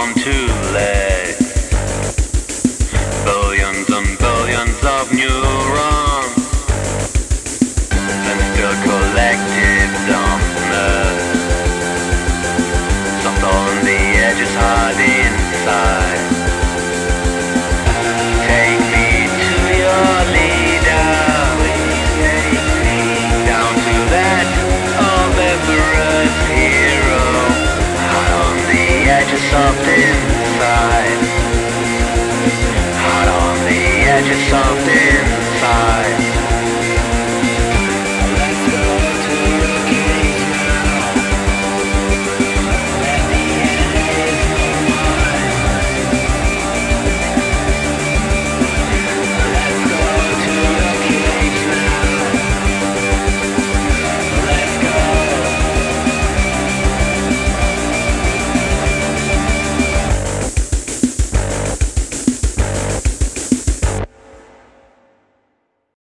on two legs. Billions and billions of neurons, and still collective dumbness. Soft on the edges, hard inside. Take me to your leader, down to that omnivorous hero, hard on the edges of this.